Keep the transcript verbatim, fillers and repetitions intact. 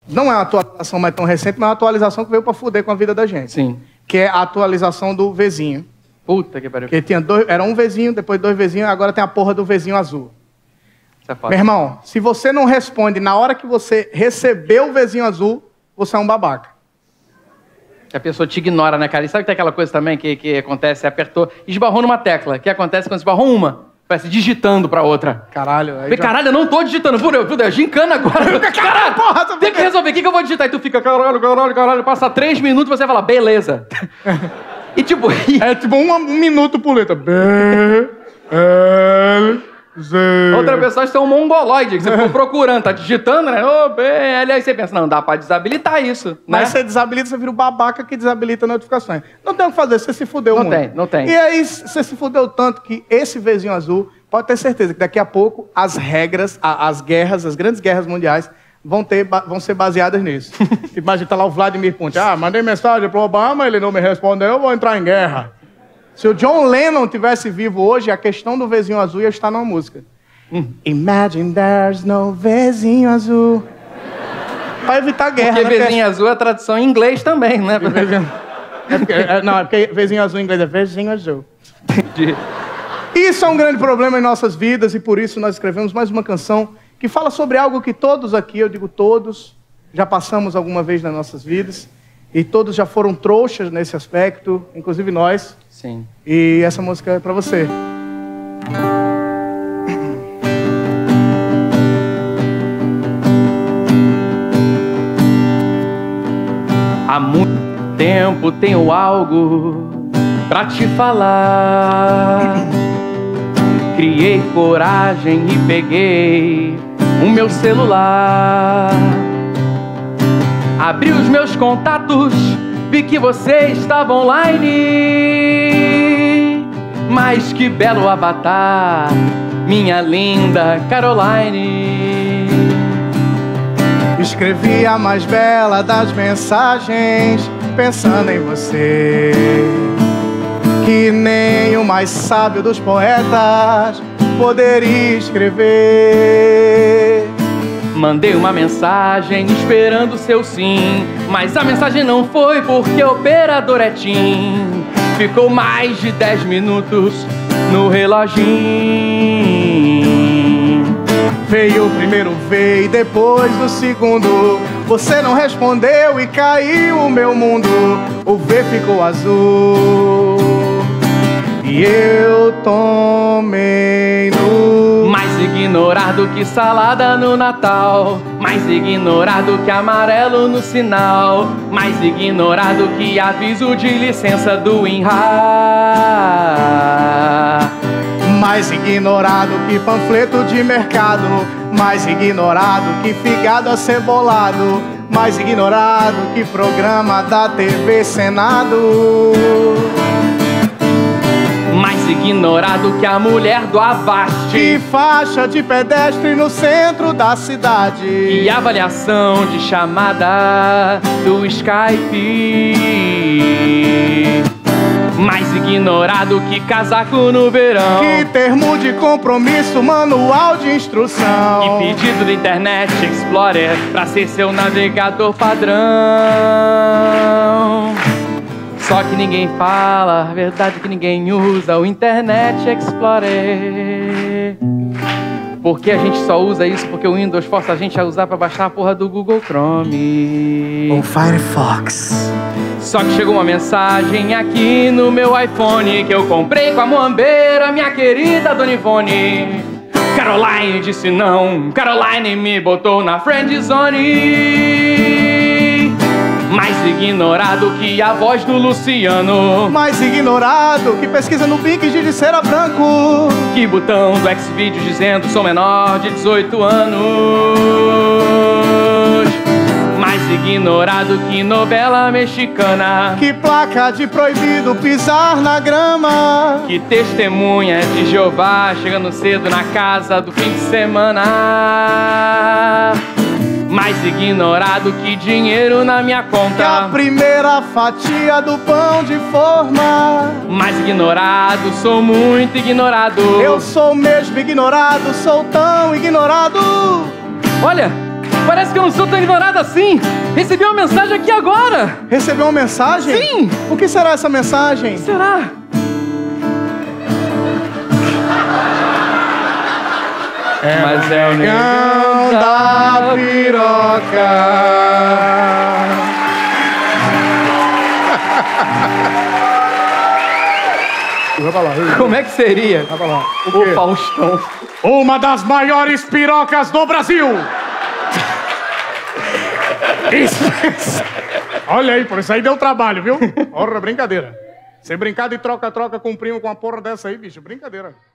Não é uma atualização mais tão recente, mas é uma atualização que veio pra fuder com a vida da gente. Sim. Que é a atualização do Vzinho. Puta que pariu. Que tinha dois, era um Vzinho, depois dois Vzinhos, agora tem a porra do Vzinho azul. Isso é foda. Meu irmão, se você não responde na hora que você recebeu o Vzinho azul, você é um babaca. Que a pessoa te ignora, né, cara? E sabe que tem aquela coisa também que, que acontece, esbarrou, esbarrou numa tecla. O que acontece quando esbarrou uma? Parece digitando pra outra. Caralho. Aí Falei, já... Caralho, eu não tô digitando. Fudeu, fudeu, gincana agora. Caralho, porra, tem que resolver. O que, que eu vou digitar? E tu fica, caralho, caralho, caralho. Passa três minutos e você fala, beleza. E tipo... E... É tipo um, um minuto por letra. B, L, Z... Outra pessoa está um mongoloide, que você ficou procurando, tá digitando, né? Ô, B, L, aí você pensa, não, dá pra desabilitar isso, Mas né? você desabilita, você vira o babaca que desabilita notificações. Não tem o que fazer, você se fudeu Não muito. tem, não tem. E aí, você se fudeu tanto que esse Vzinho azul, pode ter certeza que daqui a pouco as regras, a, as guerras, as grandes guerras mundiais vão, ter, vão ser baseadas nisso. Imagina, tá lá o Vladimir Putin. Ah, mandei mensagem pro Obama, ele não me respondeu, eu vou entrar em guerra. Se o John Lennon tivesse vivo hoje, a questão do Vzinho azul ia estar numa música. Hum. Imagine there's no Vzinho azul. Pra evitar guerra. Porque né? Vzinho azul é a tradução em inglês também, né? É porque, é, não, é porque Vzinho azul em inglês é Vzinho azul. Entendi. Isso é um grande problema em nossas vidas e por isso nós escrevemos mais uma canção que fala sobre algo que todos aqui, eu digo todos, já passamos alguma vez nas nossas vidas e todos já foram trouxas nesse aspecto, inclusive nós. Sim. E essa música é pra você. Há muito tempo tenho algo pra te falar. Criei coragem e peguei o meu celular. Abri os meus contatos, vi que você estava online. Mas que belo avatar, minha linda Caroline. Escrevi a mais bela das mensagens, pensando em você. Que nem o mais sábio dos poetas poderia escrever. Mandei uma mensagem esperando seu sim, mas a mensagem não foi porque o operador é TIM. Ficou mais de dez minutos no reloginho. Veio o primeiro V e depois o segundo. Você não respondeu e caiu o meu mundo. O V ficou azul e eu tomei no... Mais ignorado que salada no Natal, mais ignorado que amarelo no sinal, mais ignorado que aviso de licença do INRA. Mais ignorado que panfleto de mercado, mais ignorado que figado acebolado, mais ignorado que programa da T V Senado. Mais ignorado que a mulher do Avast, que faixa de pedestre no centro da cidade, e avaliação de chamada do Skype. Mais ignorado que casaco no verão, que termo de compromisso, manual de instrução, e pedido do Internet Explorer pra ser seu navegador padrão. Só que ninguém fala, a verdade é que ninguém usa o Internet Explorer. Porque a gente só usa isso porque o Windows força a gente a usar pra baixar a porra do Google Chrome ou Firefox. Só que chegou uma mensagem aqui no meu iPhone que eu comprei com a Moambeira, minha querida Dona Ivone. Caroline disse não, Caroline me botou na friend zone. Mais ignorado que a voz do Luciano, mais ignorado que pesquisa no Bing de cera branco, que botão do Xvideos dizendo sou menor de dezoito anos. Mais ignorado que novela mexicana, que placa de proibido pisar na grama, que testemunha de Jeová chegando cedo na casa do fim de semana. Mais ignorado que dinheiro na minha conta, que a primeira fatia do pão de forma. Mais ignorado, sou muito ignorado. Eu sou mesmo ignorado, sou tão ignorado. Olha, Parece que eu não sou tão ignorado assim. Recebi uma mensagem aqui agora. Recebeu uma mensagem? Sim. O que será essa mensagem? O que será? É, mas é o negão da piroca. Vai pra lá. Como é que seria? Vai pra lá. O, o Faustão. Uma das maiores pirocas do Brasil. Isso. Olha aí, por isso aí deu trabalho, viu? Porra, brincadeira. Você brincar de troca-troca com um primo com uma porra dessa aí, bicho, brincadeira.